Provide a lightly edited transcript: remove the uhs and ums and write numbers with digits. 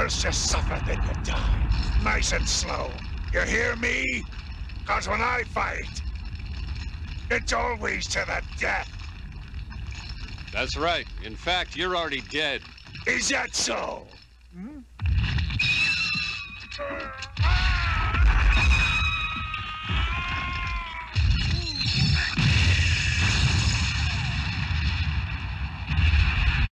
First you suffer, then you die. Nice and slow. You hear me? Cause when I fight, it's always to the death. That's right. In fact, you're already dead. Is that so? Hmm?